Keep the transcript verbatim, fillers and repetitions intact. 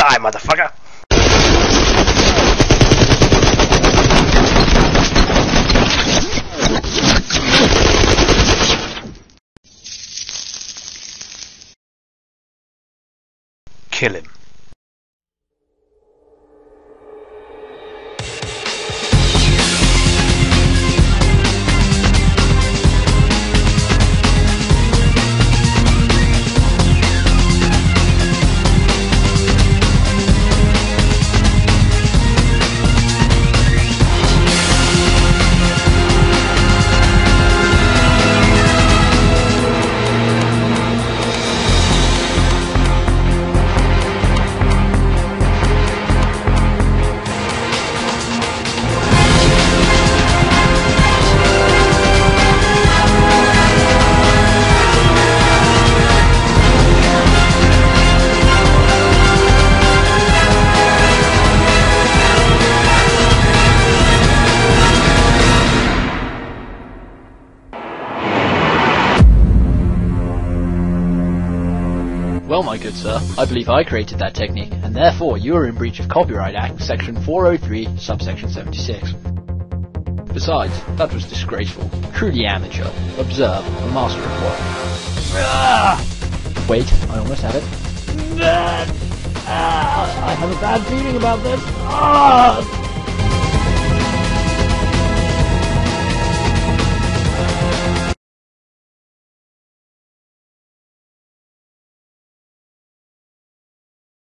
Die, motherfucker! Kill him. Well, my good sir, I believe I created that technique, and therefore you are in breach of Copyright Act, section four oh three, subsection seventy-six. Besides, that was disgraceful, truly amateur. Observe, a master of what? Ah! Wait, I almost had it. Ah! I have a bad feeling about this. Ah!